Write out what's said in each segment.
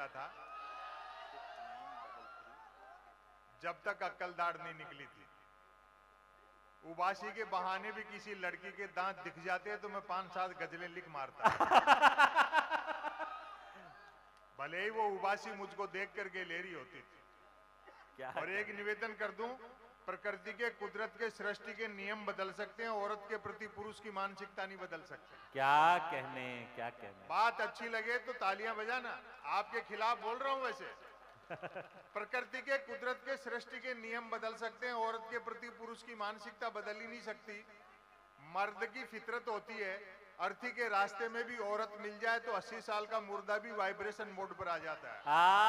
बैठा था जब तक अक्कलदाढ़ नहीं निकली थी। उबासी के बहाने भी किसी लड़की के दांत दिख जाते हैं तो मैं 5-7 गजलें लिख मारता भले ही वो उबासी मुझको देख करके ले रही होती थी। क्या और एक निवेदन कर दूं, प्रकृति के, कुदरत के, सृष्टि के नियम बदल सकते हैं, औरत के प्रति पुरुष की मानसिकता नहीं बदल सकते। क्या कहने बात अच्छी लगे तो तालियां बजाना। आपके खिलाफ बोल रहा हूं वैसे। प्रकृति के, कुदरत के, सृष्टि के नियम बदल सकते हैं, औरत के प्रति पुरुष की मानसिकता बदल ही नहीं सकती। मर्द की फितरत होती है, अर्थी के रास्ते में भी औरत मिल जाए तो 80 साल का मुर्दा भी वाइब्रेशन मोड पर आ जाता है।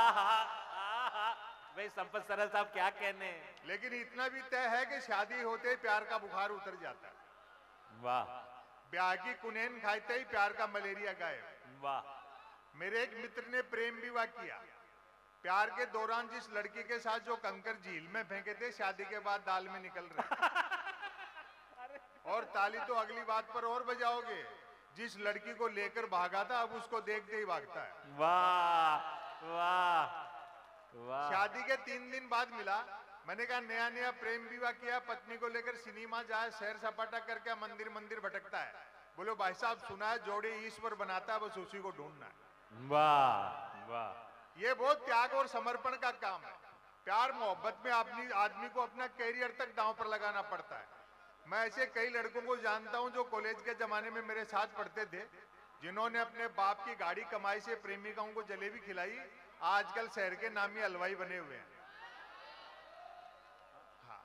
भाई संपत सरल साहब क्या कहने। लेकिन इतना भी तय है कि शादी होते ही प्यार का बुखार उतर जाता है। वाह। ब्याह की कुनैन खाते ही प्यार का मलेरिया गायब। वाह। मेरे एक मित्र ने प्रेम विवाह किया। प्यार के दौरान जिस लड़की के साथ जो कंकर झील में फेंके थे, शादी के बाद दाल में निकल रहे। और ताली तो अगली बात पर और बजाओगे। जिस लड़की को लेकर भागा था अब उसको देखते ही भागता है। वाह वाह वाह। शादी के 3 दिन बाद मिला। मैंने कहा नया नया प्रेम विवाह किया, पत्नी को लेकर सिनेमा जाए, सैर सपाटा करके मंदिर मंदिर भटकता है। बोलो भाई साहब सुना है जोड़े ईश्वर बनाता है, बस उसी को ढूंढना है। वाह वाह। ये बहुत त्याग और समर्पण का काम है। प्यार मोहब्बत में आदमी को अपना कैरियर तक दांव पर लगाना पड़ता है। मैं ऐसे कई लड़कों को जानता हूं जो कॉलेज के जमाने में मेरे साथ पढ़ते थे, जिन्होंने अपने बाप की गाड़ी कमाई से प्रेमिकाओं को जलेबी खिलाई, आजकल शहर के नामी हलवाई बने हुए हैं। हाँ,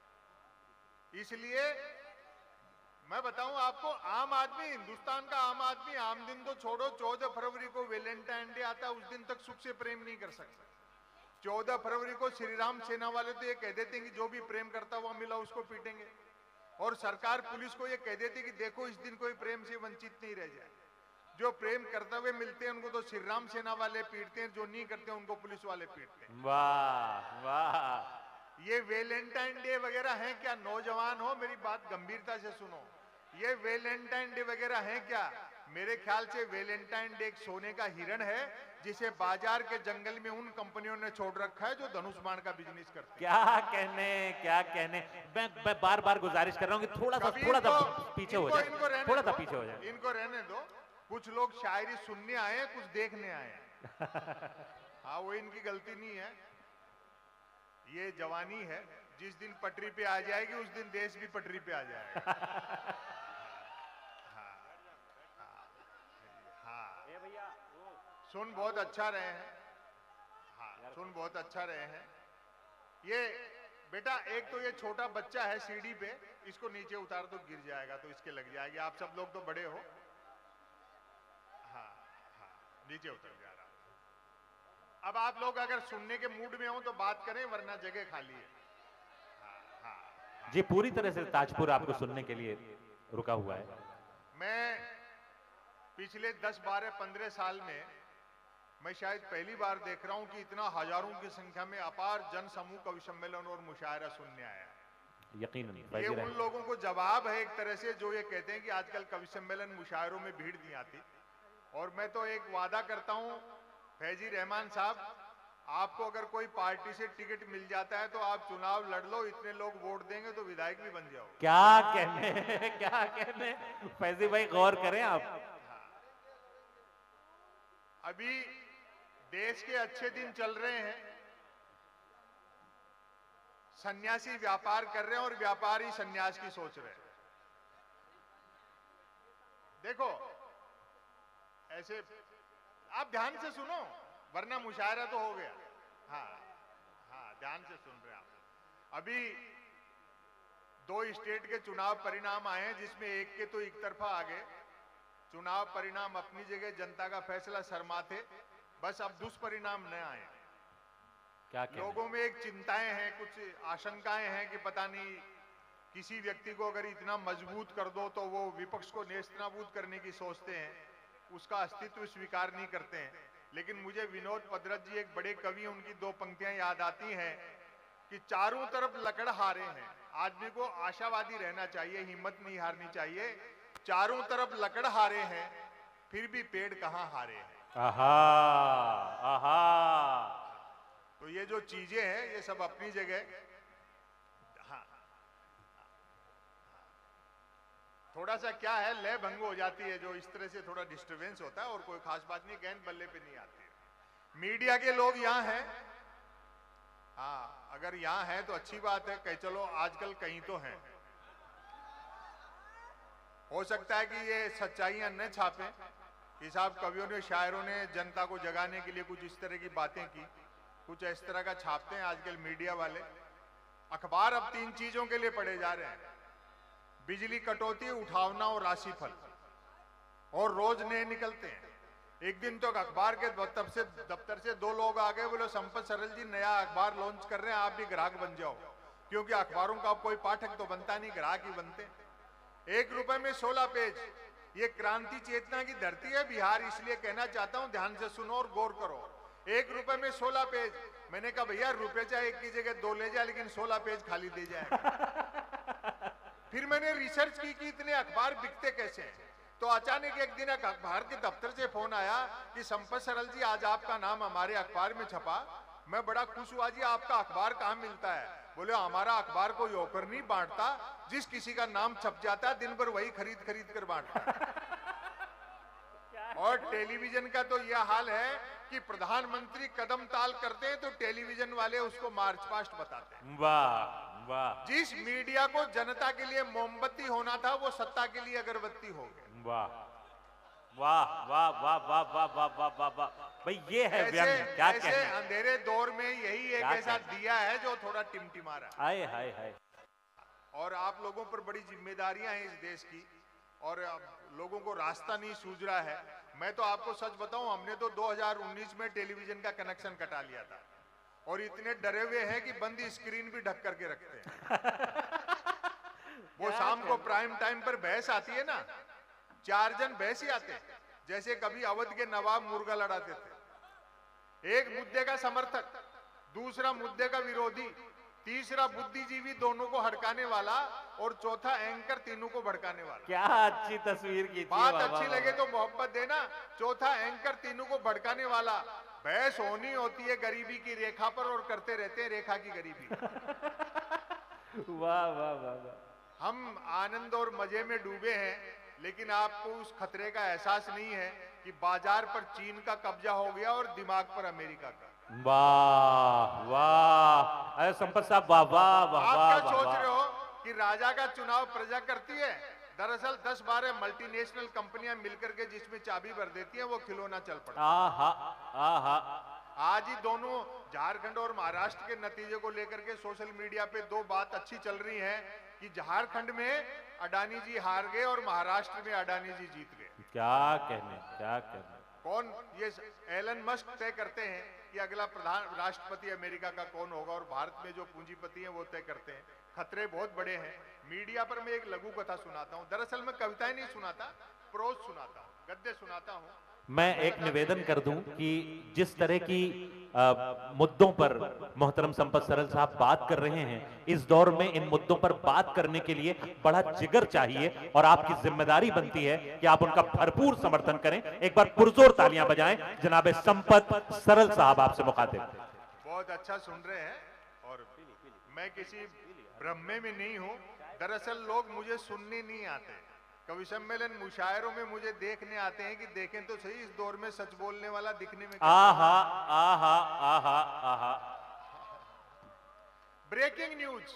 इसलिए मैं बताऊं आपको, आम आदमी, हिंदुस्तान का आम आदमी, आम दिन तो छोड़ो, 14 फरवरी को वैलेंटाइन डे आता है, उस दिन तक सुख से प्रेम नहीं कर सकता। 14 फरवरी को श्री राम सेना वाले तो ये कह देते हैं कि जो भी प्रेम करता हुआ मिला उसको पीटेंगे। और सरकार पुलिस को ये कह देती कि देखो इस दिन कोई प्रेम से वंचित नहीं रह जाए। जो प्रेम करते हुए मिलते हैं उनको तो श्री राम सेना वाले पीटते हैं, जो नहीं करते उनको पुलिस वाले पीटते हैं। वाह वाह। ये वैलेंटाइन डे वगैरह है क्या? नौजवान हो, मेरी बात गंभीरता से सुनो। ये वैलेंटाइन डे वगैरह है क्या? मेरे ख्याल से वैलेंटाइन डे एक सोने का हिरण है जिसे बाजार के जंगल में उन कंपनियों ने छोड़ रखा है जो धनुष बाण का बिजनेस करती है। क्या कहने। मैं बार बार गुजारिश कर रहा हूँ कि थोड़ा सा पीछे हो जाए, थोड़ा सा पीछे हो जाए। इनको रहने दो। कुछ लोग शायरी सुनने आए हैं, कुछ देखने आए हैं। हाँ, वो इनकी गलती नहीं है, ये जवानी है। जिस दिन पटरी पे आ जाएगी उस दिन देश भी पटरी पे आ जाएगा। हाँ, भैया सुन बहुत अच्छा रहे हैं। हाँ, सुन बहुत अच्छा रहे हैं। ये बेटा, एक तो ये छोटा बच्चा है सीढ़ी पे, इसको नीचे उतार दो, गिर जाएगा तो इसके लग जाएगी। आप सब लोग तो बड़े हो। हाँ हाँ, नीचे उतर जा रहा। अब आप लोग अगर सुनने के मूड में हो तो बात करें, वरना जगह खाली है। जी, पूरी तरह से ताजपुर आपको सुनने के लिए रुका हुआ है। मैं पिछले 10, 12, 15 साल में मैं शायद पहली बार देख रहा हूं कि इतना हजारों की संख्या में अपार जन समूह कवि सम्मेलन और मुशायरा सुनने आया। यकीनन ये उन लोगों को जवाब है एक तरह से जो ये कहते हैं कि आजकल कवि सम्मेलन मुशायरों में भीड़ नहीं आती। और मैं तो एक वादा करता हूं, फैजी रहमान साहब, आपको अगर कोई पार्टी से टिकट मिल जाता है तो आप चुनाव लड़ लो, इतने लोग वोट देंगे तो विधायक भी बन जाओ। क्या कहने फैजी भाई, गौर करें आप। अभी देश के अच्छे दिन चल रहे हैं, सन्यासी व्यापार कर रहे हैं और व्यापारी सन्यास की सोच रहे हैं। देखो ऐसे, आप ध्यान से सुनो वरना मुशायरा तो हो गया। हाँ हाँ, ध्यान से सुन रहे हैं आप। अभी 2 स्टेट के चुनाव परिणाम आए हैं जिसमें एक के तो एक तरफा आ गए। चुनाव परिणाम अपनी जगह, जनता का फैसला शर्मा थे, बस अब दुष्परिणाम न आए। क्या लोगों में एक चिंताएं हैं, कुछ आशंकाएं हैं कि पता नहीं किसी व्यक्ति को अगर इतना मजबूत कर दो तो वो विपक्ष को नेस्तनाबूद करने की सोचते हैं, उसका अस्तित्व स्वीकार नहीं करते हैं। लेकिन मुझे विनोद पदरथ जी एक बड़े कवि हैं, उनकी 2 पंक्तियां याद आती हैं कि चारों तरफ लकड़हारे हैं। आदमी को आशावादी रहना चाहिए, हिम्मत नहीं हारनी चाहिए। चारों तरफ लकड़हारे हैं फिर भी पेड़ कहां हारे हैं। आहा आहा ये जो चीजें हैं ये सब अपनी जगह। हाँ, थोड़ा सा क्या है, लय भंग हो जाती है, जो इस तरह से थोड़ा डिस्टरबेंस होता है, और कोई खास बात नहीं, गेंद बल्ले पे नहीं आती है। मीडिया के लोग यहाँ हैं, हाँ, अगर यहाँ हैं तो अच्छी बात है, कहीं चलो आजकल कहीं तो हैं। हो सकता है कि ये सच्चाइयां न छापें कि साहब कवियों ने, शायरों ने जनता को जगाने के लिए कुछ इस तरह की बातें की, कुछ इस तरह का छापते हैं आजकल मीडिया वाले। अखबार अब 3 चीजों के लिए पढ़े जा रहे हैं, बिजली कटौती, उठावना और राशिफल, और रोज नए निकलते हैं। एक दिन तो अखबार के दफ्तर से 2 लोग आ गए, बोले संपत सरल जी नया अखबार लॉन्च कर रहे हैं, आप भी ग्राहक बन जाओ, क्योंकि अखबारों का अब कोई पाठक तो बनता नहीं, ग्राहक ही बनते। 1 रुपए में 16 पेज, ये क्रांति चेतना की धरती है बिहार, इसलिए कहना चाहता हूं ध्यान से सुनो और गौर करो। 1 रुपए में 16 पेज। मैंने कहा भैया रुपए चाहे 1 की जगह 2 ले जाए, लेकिन 16 पेज खाली दे जाए। फिर मैंने रिसर्च की कि इतने अखबार बिकते कैसे हैं, तो अचानक एक दिन अखबार के दफ्तर से फोन आया कि संपत सरल जी आज आपका नाम हमारे अखबार में छपा। मैं बड़ा खुश हुआ, जी आपका अखबार कहाँ मिलता है? बोले हमारा अखबार कोई होकर नहीं बांटता, जिस किसी का नाम छप जाता है दिन भर वही खरीद कर बांटता है। और टेलीविजन का तो यह हाल है कि प्रधानमंत्री कदम ताल करते हैं तो टेलीविजन वाले उसको मार्च पास्ट बताते हैं। वाह वाह, जिस मीडिया को जनता के लिए मोमबत्ती होना था वो सत्ता के लिए अगरबत्ती हो गए। वाह वाह वाह वाह वाह वाह वाह वाह वाह वाह, भाई ये है व्यंग्य, क्या कहना है? अंधेरे दौर में यही एक ऐसा दिया है जो थोड़ा टिमटिमा रहा है। हाय हाय हाय। और आप लोगों पर बड़ी जिम्मेदारियां हैं इस देश की, और लोगों को रास्ता नहीं सूझ रहा है। मैं तो आपको सच बताऊं, हमने तो 2019 में टेलीविजन का कनेक्शन कटा लिया था, और इतने डरे हुए हैं कि बंद स्क्रीन भी ढक करके रखते हैं। वो शाम को प्राइम टाइम पर बहस आती है ना, 4 जन बहस ही आते हैं, जैसे कभी अवध के नवाब मुर्गा लड़ाते थे। एक मुद्दे का समर्थक, दूसरा मुद्दे का विरोधी, तीसरा बुद्धिजीवी दोनों को हड़काने वाला, और चौथा एंकर तीनों को भड़काने वाला। क्या अच्छी तस्वीर की थी। बात अच्छी लगे तो मोहब्बत देना। चौथा एंकर तीनों को भड़काने वाला। बहस होनी होती है गरीबी की रेखा पर, और करते रहते हैं रेखा की गरीबी। वाह वाह वाह वाह। हम आनंद और मजे में डूबे हैं, लेकिन आपको उस खतरे का एहसास नहीं है कि बाजार पर चीन का कब्जा हो गया और दिमाग पर अमेरिका का। वाह वाह, अरे संपत साहब वाह वाह वाह। आप क्या सोच रहे हो कि राजा का चुनाव प्रजा करती है? दरअसल 10-12 मल्टीनेशनल कंपनियां मिलकर के जिसमें चाबी भर देती हैं वो खिलौना चल पड़ा। आहा आहा। आज ही दोनों झारखंड और महाराष्ट्र के नतीजे को लेकर के सोशल मीडिया पे 2 बात अच्छी चल रही है कि झारखंड में अडानी जी हार गए और महाराष्ट्र में अडानी जी जीत गए। क्या कहने, क्या कहने। कौन? ये एलन मस्क तय करते हैं कि अगला राष्ट्रपति अमेरिका का कौन होगा, और भारत में जो पूंजीपति हैं वो तय करते हैं। खतरे बहुत बड़े हैं। मीडिया पर मैं एक लघु कथा सुनाता हूं। दरअसल मैं कविताएं नहीं सुनाता, प्रोज सुनाता हूं, गद्य सुनाता हूं। मैं एक निवेदन कर दूं कि जिस तरह की मुद्दों पर मोहतरम संपत सरल साहब बात कर रहे हैं, इस दौर में इन मुद्दों पर बात करने के लिए बड़ा जिगर चाहिए, और आपकी जिम्मेदारी बनती है कि आप उनका भरपूर समर्थन करें। एक बार पुरजोर तालियां बजाएं। जनाबे संपत सरल साहब आपसे मुखातिब। बहुत अच्छा सुन रहे हैं, और मैं किसी भ्रम में नहीं हूं। दरअसल लोग मुझे सुनने नहीं आते, कवि सम्मेलन मुशायरों में मुझे देखने आते हैं कि देखें तो सही इस दौर में सच बोलने वाला दिखने में। आहा आहा आहा आहा। ब्रेकिंग न्यूज,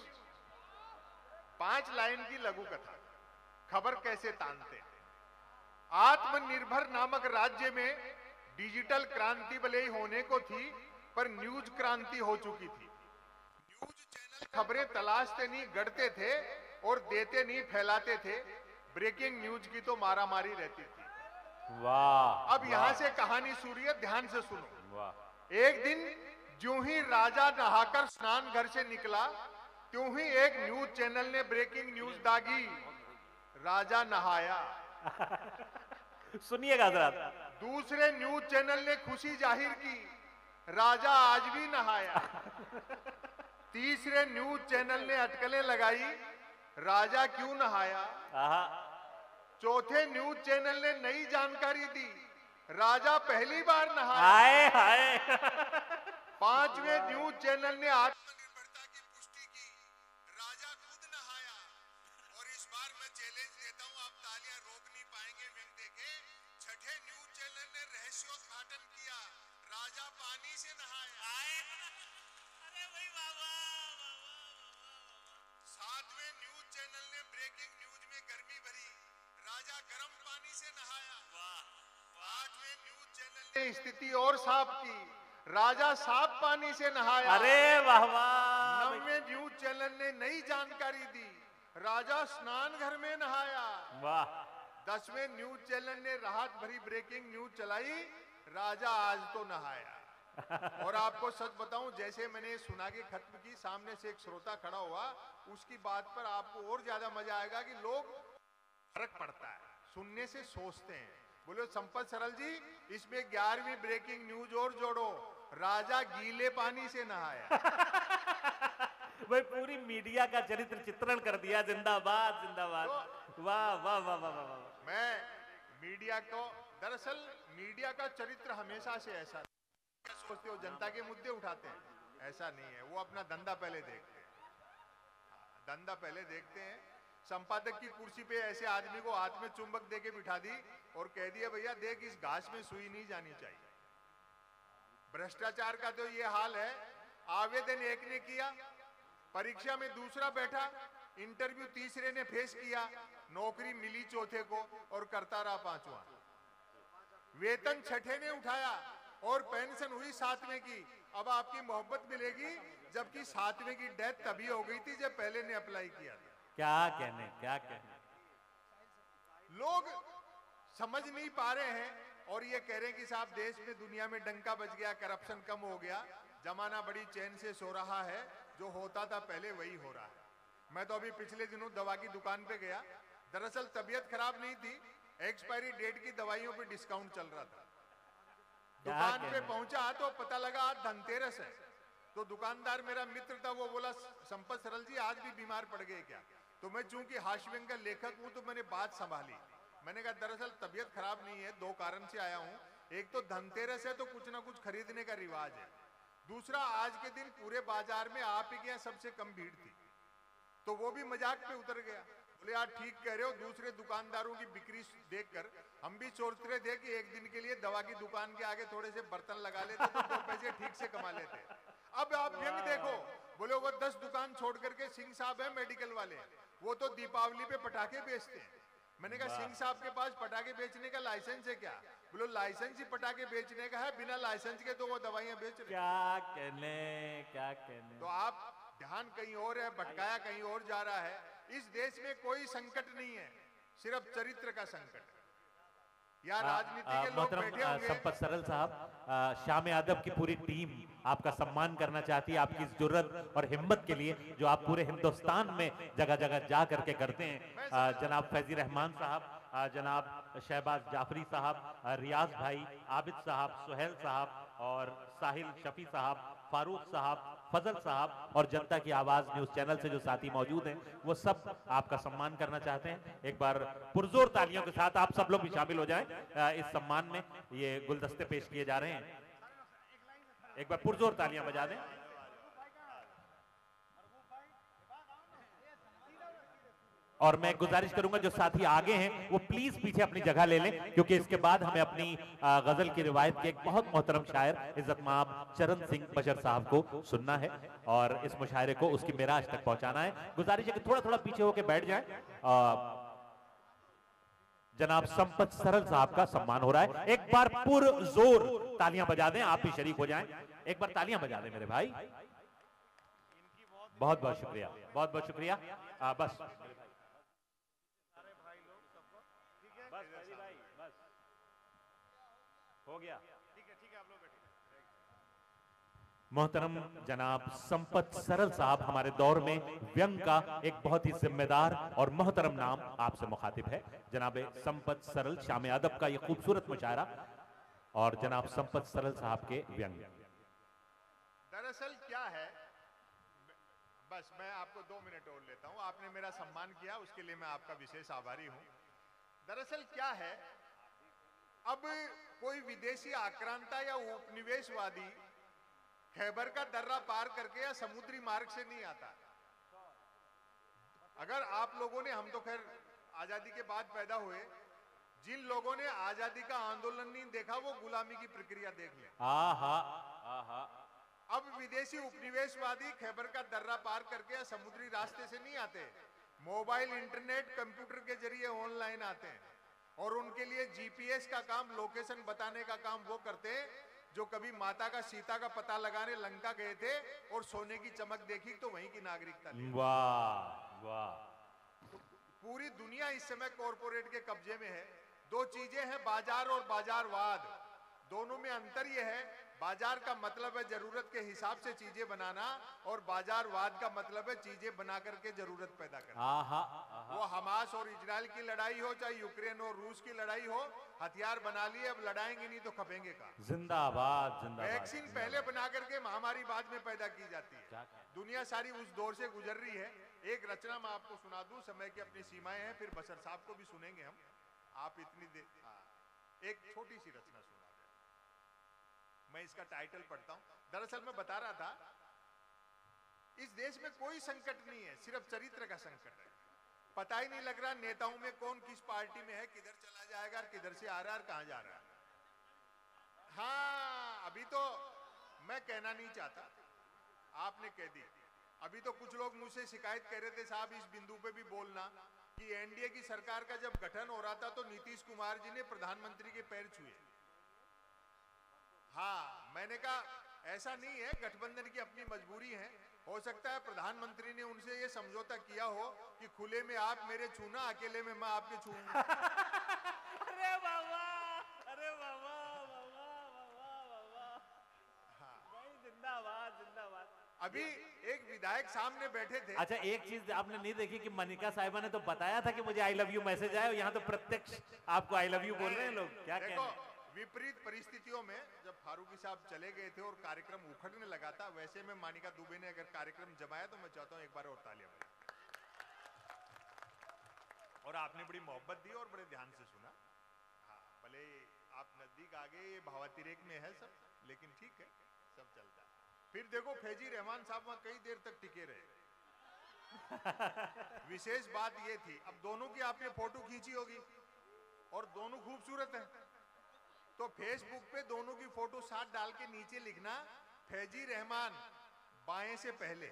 5 लाइन की लघु कथा। खबर कैसे तानते हैं। आत्मनिर्भर नामक राज्य में डिजिटल क्रांति भले ही होने को थी, पर न्यूज क्रांति हो चुकी थी। न्यूज चैनल खबरें तलाशते नहीं, गढ़ते थे, और देते नहीं, फैलाते थे। ब्रेकिंग न्यूज की तो मारामारी रहती थी। वाह। अब यहां से कहानी सुनिए, ध्यान से सुनो। वाह। एक दिन ज्यों ही राजा नहाकर स्नान घर से निकला, त्यों ही एक न्यूज चैनल ने ब्रेकिंग न्यूज दागी, राजा नहाया। सुनिएगा जरा। दूसरे न्यूज चैनल ने खुशी जाहिर की, राजा आज भी नहाया। तीसरे न्यूज चैनल ने अटकलें लगाई, राजा क्यों नहाया। चौथे न्यूज चैनल ने नई जानकारी दी, राजा पहली बार नहाया। हाय हाय। 5वें न्यूज चैनल ने आत्मनिर्भरता की पुष्टि की, राजा खुद नहाया। और इस बार मैं चैलेंज देता हूं, आप तालियां रोक नहीं पाएंगे व्यंग देखे। 6ठे न्यूज चैनल ने रहस्योद्घाटन किया, राजा पानी से नहाया। अरे भाई वाह वाह वाह वाह। 7वें न्यूज चैनल ने ब्रेकिंग न्यूज में गर्मी भरी, राजा गर्म पानी से नहाया। वाह 8वें न्यूज चैनल ने स्थिति और साफ की, राजा साफ पानी से नहाया। अरे वाह वाह। 9वें न्यूज चैनल ने नई जानकारी दी, राजा स्नान घर में नहाया। वाह 10वें न्यूज चैनल ने राहत भरी ब्रेकिंग न्यूज चलाई, राजा आज तो नहाया। और आपको सच बताऊं, जैसे मैंने सुना के खत्म की, सामने से एक श्रोता खड़ा हुआ, उसकी बात पर आपको और ज्यादा मजा आएगा कि लोग फर्क पड़ता है, सुनने से सोचते हैं। बोलो संपत सरल जी, इसमें 11वीं ब्रेकिंग न्यूज और जोड़ो, राजा गीले पानी से नहाया। भाई पूरी मीडिया का चरित्र चित्रण कर दिया। जिंदाबाद जिंदाबाद। वाह वाह वाह वाह वाह। मैं मीडिया को, दरअसल मीडिया का चरित्र हमेशा से ऐसा, क्या सोचते हो जनता के मुद्दे उठाते हैं, ऐसा नहीं है। वो अपना धंधा पहले देखते हैं, धंधा पहले देखते हैं। संपादक की कुर्सी पे ऐसे आदमी को हाथ में चुंबक देके बिठा दी और कह दिया भैया देख इस घास में सुई नहीं जानी चाहिए। भ्रष्टाचार का तो ये हाल है, आवेदन एक ने किया, परीक्षा में दूसरा बैठा, इंटरव्यू तीसरे ने फेस किया, नौकरी मिली चौथे को और करता रहा पांचवा। वेतन छठे ने उठाया और पेंशन हुई 7वें की। अब आपकी मोहब्बत मिलेगी, जबकि 7वें की डेथ तभी हो गई थी जब पहले ने अप्लाई किया था। क्या कहने क्या कहने। लोग समझ नहीं पा रहे हैं और ये कह रहे हैं कि साहब देश में दुनिया में डंका बज गया, करप्शन कम हो गया, जमाना बड़ी चैन से सो रहा है, जो होता था पहले वही हो रहा है। मैं तो अभी पिछले दिनों दवा की दुकान पे गया, दरअसल तबीयत खराब नहीं थी, एक्सपायरी डेट की दवाइयों पे डिस्काउंट चल रहा था। दुकान पे पहुंचा तो पता लगा आज धनतेरस है। तो दुकानदार मेरा मित्र था, वो बोला संपत सरल जी आज भी बीमार पड़ गए क्या? तो मैं चूंकि हास्य व्यंग का लेखक हूं तो मैंने बात संभाली। मैंने कहा दरअसल तबीयत खराब नहीं है, 2 कारण से आया हूं। एक तो धनतेरस है तो कुछ ना कुछ खरीदने का रिवाज है, दूसरा आज के दिन पूरे बाजार में आप ही के यहाँ सबसे कम भीड़ थी, तो वो भी मजाक पे उतर गया। बोले यार ठीक कह रहे हो, दूसरे दुकानदारों की बिक्री देखकर हम भी सोच रहे थे कि एक दिन के लिए दवा की दुकान के आगे थोड़े से बर्तन लगा लेते तो 2 पैसे ठीक से कमा लेते। अब आप व्यंग देखो, बोले वो 10 दुकान छोड़ करके सिंह साहब है मेडिकल वाले, वो तो दीपावली पे पटाखे बेचते हैं। मैंने कहा सिंह साहब के पास पटाखे बेचने का लाइसेंस है क्या? बोलो लाइसेंस ही पटाखे बेचने का है, बिना लाइसेंस के तो वो दवाइयां बेच रहे। क्या कहने क्या कहने। तो आप ध्यान कहीं और है, भटकाया कहीं और जा रहा है। इस देश में कोई संकट नहीं है, सिर्फ चरित्र का संकट। या राजनीति के लोग बैठे होंगे। संपत सरल साहब, श्याम यादव की पूरी टीम आपका सम्मान करना चाहती है, आपकी इस जुर्रत और हिम्मत के लिए जो आप पूरे हिंदुस्तान में जगह जगह जा करके करते हैं। जनाब फैजी रहमान साहब, जनाब शहबाज जाफरी साहब, रियाज भाई, आबिद साहब, सुहेल साहब और साहिल शफी साहब, फारूक साहब, फजल साहब और जनता की आवाज न्यूज चैनल से जो साथी मौजूद हैं, वो सब आपका सम्मान करना चाहते हैं। एक बार पुरजोर तालियों के साथ आप सब लोग भी शामिल हो जाएं इस सम्मान में। ये गुलदस्ते पेश किए जा रहे हैं, एक बार पुरजोर तालियां बजा दें। और मैं गुजारिश करूंगा जो साथी आगे हैं वो प्लीज पीछे अपनी जगह ले लें, क्योंकि इसके बाद हमें अपनी गजल की रिवायत के एक बहुत मोहतरम शायर इज्जत माब चरण सिंह बशर साहब को सुनना है और इस मुशायरे को उसकी मेराज तक पहुंचाना है। गुजारिश है कि थोड़ा थोड़ा पीछे होकर बैठ जाएं। जनाब संपत सरल साहब का सम्मान हो रहा है, एक बार पुरजोर तालियां बजा दें, आप भी शरीक हो जाएं। एक बार तालियां बजा दें मेरे भाई, बहुत बहुत शुक्रिया, बहुत बहुत शुक्रिया। बस हो गया, ठीक है आप लोग बैठिए। मोहतरम जनाब संपत सरल साहब हमारे दौर में व्यंग का एक बहुत ही जिम्मेदार और मोहतरम नाम आपसे मुखातिब है। जनाब संपत सरल, श्याम यादव का ये खूबसूरत मुशायरा और जनाब संपत सरल साहब के व्यंग। दरअसल क्या है, बस मैं आपको 2 मिनट और लेता हूं। आपने मेरा सम्मान किया, उसके लिए मैं आपका विशेष आभारी हूं। दरअसल क्या है, अब कोई विदेशी आक्रांता या उपनिवेशवादी खैबर का दर्रा पार करके या समुद्री मार्ग से नहीं आता। अगर आप लोगों ने, हम तो खैर आजादी के बाद पैदा हुए, जिन लोगों ने आजादी का आंदोलन नहीं देखा वो गुलामी की प्रक्रिया देख ले। आहा अब विदेशी उपनिवेशवादी खैबर का दर्रा पार करके या समुद्री रास्ते से नहीं आते, मोबाइल, इंटरनेट, कंप्यूटर के जरिए ऑनलाइन आते हैं और उनके लिए जीपीएस का काम, लोकेशन बताने का काम वो करते हैं जो कभी माता का, सीता का पता लगाने लंका गए थे और सोने की चमक देखी तो वहीं की नागरिकता ली। वाह वाह। पूरी दुनिया इस समय कॉरपोरेट के कब्जे में है। दो चीजें हैं, बाजार और बाजारवाद। दोनों में अंतर यह है, बाजार का मतलब है जरूरत के हिसाब से चीजें बनाना और बाजारवाद का मतलब है चीजें बना करके जरूरत पैदा करना। वो हमास और इजराइल की लड़ाई हो, चाहे यूक्रेन और रूस की लड़ाई हो, हथियार बना लिए, अब लड़ाएंगे नहीं तो खपेंगे का। जिंदाबाद जिंदाबाद। वैक्सीन पहले बना करके महामारी बाद में पैदा की जाती है। दुनिया सारी उस दौर से गुजर रही है। एक रचना मैं आपको सुना दूं, समय की अपनी सीमाएं हैं, फिर बशर साहब को भी सुनेंगे हम। आप इतनी देर, एक छोटी सी रचना सुना दें। मैं इसका टाइटल पढ़ता हूं। दरअसल मैं बता रहा था, इस देश में कोई संकट नहीं है, सिर्फ चरित्र का संकट है। पता ही नहीं लग रहा नेताओं में कौन किस पार्टी में है, किधर चला जाएगा, किधर से आ रहा है और कहां जा रहा है। हाँ, अभी तो मैं कहना नहीं चाहता, आपने कह दी। अभी तो कुछ लोग मुझसे शिकायत कर रहे थे, साहब इस बिंदु पे भी बोलना कि एनडीए की सरकार का जब गठन हो रहा था तो नीतीश कुमार जी ने प्रधानमंत्री के पैर छुए। हाँ, मैंने कहा ऐसा नहीं है, गठबंधन की अपनी मजबूरी है। हो सकता है प्रधानमंत्री ने उनसे ये समझौता किया हो कि खुले में आप मेरे छूना, अकेले में मैं आपके छूऊंगा। अरे बाबा, अरे बाबा बाबा बाबा बाबा। हाँ, भाई जिंदाबाद जिंदाबाद। अभी एक विधायक सामने बैठे थे। अच्छा, एक चीज आपने नहीं देखी कि मनिका साहिबा ने तो बताया था कि मुझे आई लव यू मैसेज आया, और यहाँ तो प्रत्यक्ष आपको आई लव यू बोल रहे हैं लोग। क्या देखो, कहना? विपरीत परिस्थितियों में जब फारूकी साहब चले गए थे और कार्यक्रम उखड़ने लगा था, वैसे में मानिका दुबे ने अगर कार्यक्रम जमाया तो मैं चाहता हूं एक बार और तालियां बजाएं। और आपने बड़ी मोहब्बत दी और बड़े ध्यान से सुना। हाँ, भले आप नजदीक आ गए, ये भावातिरेक में है सब, लेकिन ठीक है, सब चलता है। फिर देखो, फैजी रहमान साहब वहां कई देर तक टिके रहे। विशेष बात ये थी, अब दोनों की आपने फोटो खींची होगी और दोनों खूबसूरत हैं, तो फेसबुक पे दोनों की फोटो साथ डाल के नीचे लिखना फैजी रहमान बाएं से पहले।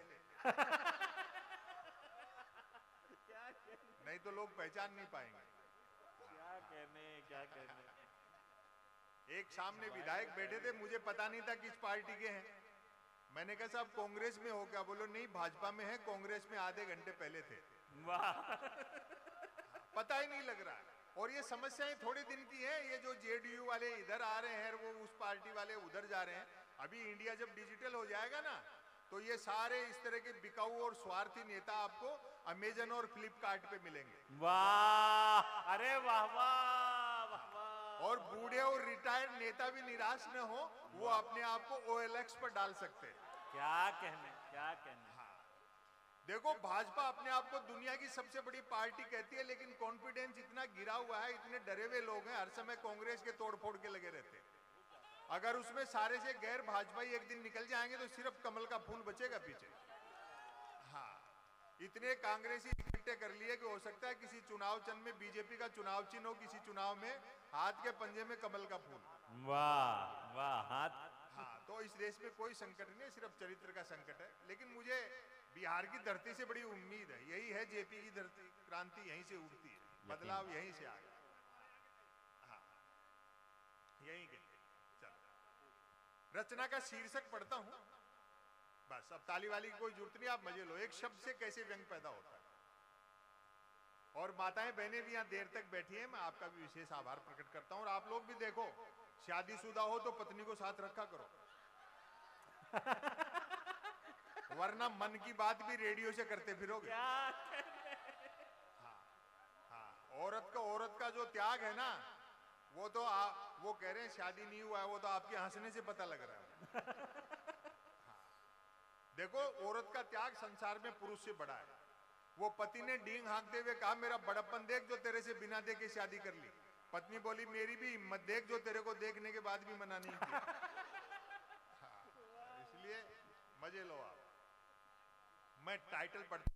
नहीं तो लोग पहचान नहीं पाएंगे। क्या कहने। एक सामने विधायक बैठे थे, मुझे पता नहीं था किस पार्टी के हैं। मैंने कहा साहब कांग्रेस में हो क्या? बोलो नहीं, भाजपा में है, कांग्रेस में आधे घंटे पहले थे। वाह। पता ही नहीं लग रहा है। और ये समस्याएं थोड़े दिन की हैं, ये जो जेडीयू वाले इधर आ रहे हैं, वो उस पार्टी वाले उधर जा रहे हैं। अभी इंडिया जब डिजिटल हो जाएगा ना, तो ये सारे इस तरह के बिकाऊ और स्वार्थी नेता आपको अमेजन और फ्लिपकार्ट पे मिलेंगे। वाह, अरे वाह वाह वाह। और बूढ़े और रिटायर्ड नेता भी निराश न हो, वो अपने आप को OLX पर डाल सकते हैं। क्या कहने, क्या कहने। देखो, भाजपा अपने आप को दुनिया की सबसे बड़ी पार्टी कहती है, लेकिन कॉन्फिडेंस इतना गिरा हुआ है, इतने डरे हुए लोग हैं, हर समय कांग्रेस के तोड़फोड़ के लगे रहते हैं। अगर उसमें सारे से गैर भाजपाई एक दिन निकल जाएंगे तो सिर्फ कमल का फूल बचेगा पीछे। हाँ, इतने कांग्रेसी इकट्ठे कर लिए कि हो सकता है किसी चुनाव चिन्ह में बीजेपी का चुनाव चिन्ह हो, किसी चुनाव में हाथ के पंजे में कमल का फूल। वाह वाह। हाथ। हाँ, तो इस देश में कोई संकट नहीं है, सिर्फ चरित्र का संकट है। लेकिन मुझे बिहार की धरती से बड़ी उम्मीद है। यही है जेपी की धरती, क्रांति यहीं से उठती है, बदलाव यहीं से आएगा। हाँ, यहीं के। चलो, रचना का शीर्षक पढ़ता हूं, बस। अब ताली वाली की कोई जरूरत नहीं, आप मजे लो। एक शब्द से कैसे व्यंग पैदा होता है। और माताएं बहनें भी यहाँ देर तक बैठी हैं, मैं आपका भी विशेष आभार प्रकट करता हूं। और आप लोग भी देखो, शादीशुदा हो तो पत्नी को साथ रखा करो, वरना मन की बात भी रेडियो से करते फिरोगे। हाँ, हाँ, औरत का जो त्याग है ना, वो तो वो कह रहे हैं शादी नहीं हुआ है, वो तो आपके हंसने से पता लग रहा है। हाँ, देखो, औरत का त्याग संसार में पुरुष से बड़ा है। वो पति ने डींग हाँकते हुए कहा, मेरा बड़प्पन देख जो तेरे से बिना देखे शादी कर ली। पत्नी बोली, मेरी भी हिम्मत देख जो तेरे को देखने के बाद भी मना नहीं किया। हाँ, इसलिए मजे लो आप। मैं टाइटल पढ़ता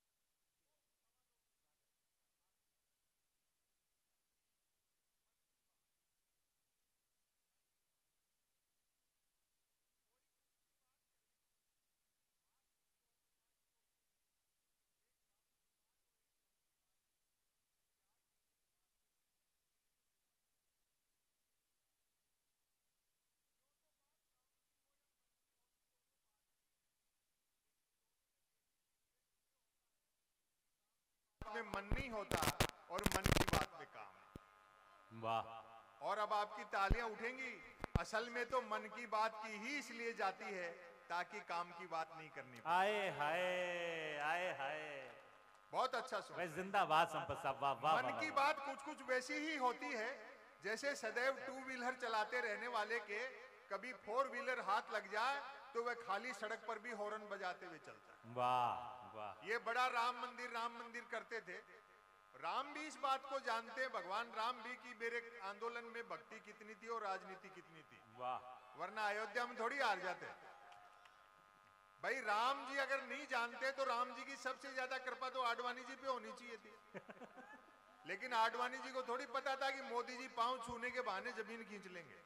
में मन नहीं होता और मन की बात में काम। वाह। और अब आपकी तालियां उठेंगी। असल में तो मन की बात की ही इसलिए जाती है ताकि काम की बात नहीं करनी पड़े। आए हाय, आए हाय। बहुत अच्छा सुन। भाई जिंदाबाद संपत साहब, वाह वाह। मन की बात कुछ कुछ वैसी ही होती है जैसे सदैव टू व्हीलर चलाते रहने वाले के कभी फोर व्हीलर हाथ लग जाए तो वह खाली सड़क पर भी हॉर्न बजाते हुए चलता है। वाह वाह। ये बड़ा राम मंदिर करते थे। राम भी इस बात को जानते हैं, भगवान राम भी, कि मेरे आंदोलन में भक्ति कितनी थी और राजनीति कितनी थी। वाह। वरना अयोध्या में थोड़ी हार जाते। भाई राम जी अगर नहीं जानते तो राम जी की सबसे ज्यादा कृपा तो आडवाणी जी पे होनी चाहिए थी। लेकिन आडवाणी जी को थोड़ी पता था कि मोदी जी पांव छूने के बहाने जमीन खींच लेंगे।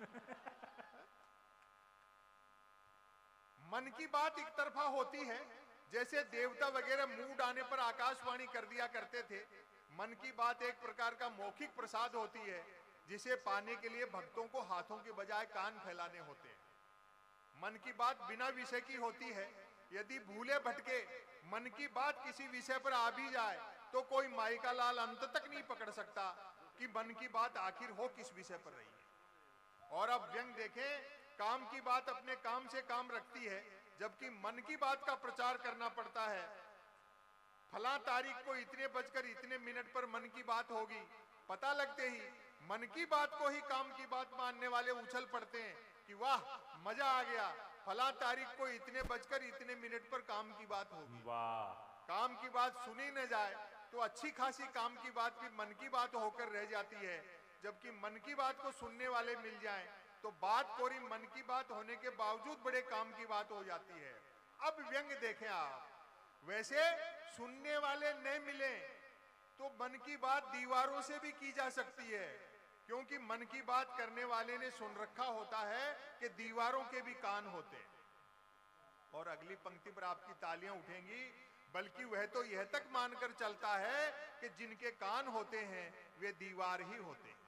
मन की बात एक तरफा होती है, जैसे देवता वगैरह मूड आने पर आकाशवाणी कर दिया करते थे। मन की बात एक प्रकार का मौखिक प्रसाद होती है जिसे पाने के लिए भक्तों को हाथों के बजाय कान फैलाने होते हैं। मन की बात बिना विषय की होती है। यदि भूले भटके मन की बात किसी विषय पर आ भी जाए तो कोई माई का लाल अंत तक नहीं पकड़ सकता कि मन की बात आखिर हो किस विषय पर रही है। और अब व्यंग देखें, काम की बात अपने काम से काम रखती है, जबकि मन की बात का प्रचार करना पड़ता है। फला तारीख को इतने बजकर इतने मिनट पर मन की बात होगी, पता लगते ही मन की बात को ही काम की बात मानने वाले उछल पड़ते हैं कि वाह मजा आ गया, फला तारीख को इतने बजकर इतने मिनट पर काम की बात होगी। वाह। काम की बात सुनी न जाए तो अच्छी खासी काम की बात भी मन की बात होकर रह जाती है, जबकि मन की बात को सुनने वाले मिल जाएं तो बात कोरी मन की बात होने के बावजूद बड़े काम की बात हो जाती है। अब व्यंग देखें आप, वैसे सुनने वाले न मिले तो मन की बात दीवारों से भी की जा सकती है, क्योंकि मन की बात करने वाले ने सुन रखा होता है कि दीवारों के भी कान होते हैं। और अगली पंक्ति पर आपकी तालियां उठेंगी, बल्कि वह तो यह तक मानकर चलता है कि जिनके कान होते हैं वे दीवार ही होते हैं।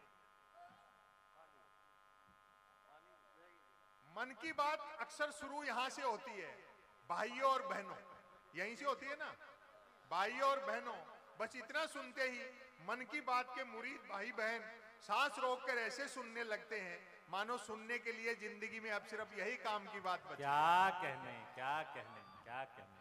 मन की बात अक्सर शुरू यहां से होती है, भाइयों और बहनों, यहीं से होती है ना, भाइयों और बहनों। बस इतना सुनते ही मन की बात के मुरीद भाई बहन सांस रोककर ऐसे सुनने लगते हैं मानो सुनने के लिए जिंदगी में अब सिर्फ यही काम की बात बची। क्या कहने, क्या कहने, क्या कहने।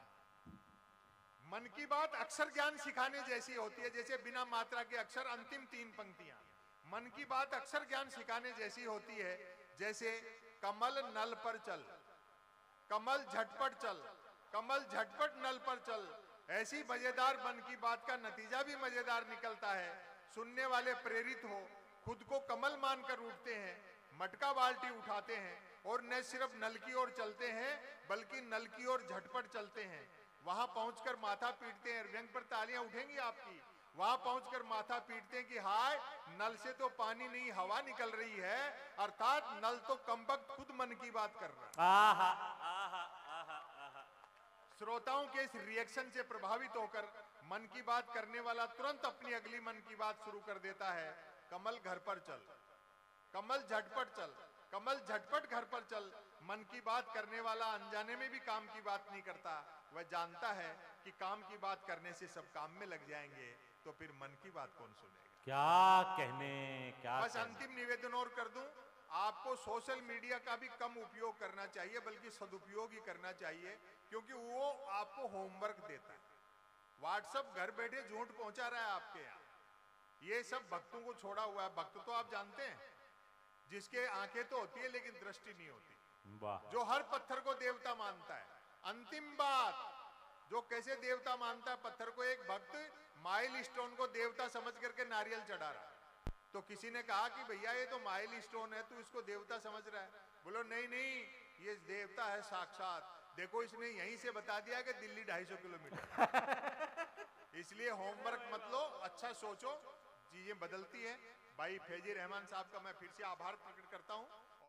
मन की बात अक्षर ज्ञान सिखाने जैसी होती है, जैसे बिना मात्रा के अक्षर अंतिम 3 पंक्तियां। मन की बात अक्षर ज्ञान सिखाने जैसी होती है, जैसे कमल नल पर चल, कमल झटपट चल, कमल झटपट नल पर चल। ऐसी मजेदार मन की बात का नतीजा भी मजेदार निकलता है। सुनने वाले प्रेरित हो, खुद को कमल मानकर उठते हैं, मटका बाल्टी उठाते हैं और न सिर्फ नल की ओर चलते हैं बल्कि नल की ओर झटपट चलते हैं। वहां पहुंचकर माथा पीटते हैं, व्यंग पर तालियां उठेंगी आपकी। वहां पहुंचकर माथा पीटते हैं कि हाय, नल से तो पानी नहीं हवा निकल रही है, अर्थात नल तो कमबख्त खुद मन की बात कर रहा है। आहा, आहा, आहा, आहा। श्रोताओं के इस रिएक्शन से प्रभावित होकर मन की बात करने वाला तुरंत अपनी अगली मन की बात शुरू कर देता है। कमल घर पर चल, कमल झटपट चल, कमल झटपट घर पर चल। मन की बात करने वाला अनजाने में भी काम की बात नहीं करता। वह जानता है कि काम की बात करने से सब काम में लग जाएंगे, तो फिर मन की बात कौन सुनेगा। क्या कहने, क्या बस कहने। अंतिम निवेदन और कर दूं, आपको सोशल मीडिया का भी कम उपयोग करना चाहिए, बल्कि सदुपयोग ही करना चाहिए, क्योंकि वो आपको होमवर्क देता है। व्हाट्सएप घर बैठे झूठ पहुंचा रहा है आपके यहाँ। ये सब भक्तों को छोड़ा हुआ है। भक्त तो आप जानते हैं, जिसके आंखें तो होती है लेकिन दृष्टि नहीं होती, वाह। जो हर पत्थर को देवता मानता है। अंतिम बात, जो कैसे देवता मानता है पत्थर को, एक भक्त माइल स्टोन को देवता समझ करके नारियल चढ़ा रहा है, तो किसी ने कहा कि भैया ये तो माइल स्टोन है, तू इसको देवता समझ रहा है। बोलो नहीं नहीं, ये देवता है साक्षात। देखो इसने यहीं से बता दिया कि दिल्ली 250 किलोमीटर। इसलिए होमवर्क मत लो, अच्छा सोचो, चीजें बदलती है। भाई फैजी रहमान साहब का मैं फिर से आभार प्रकट करता हूं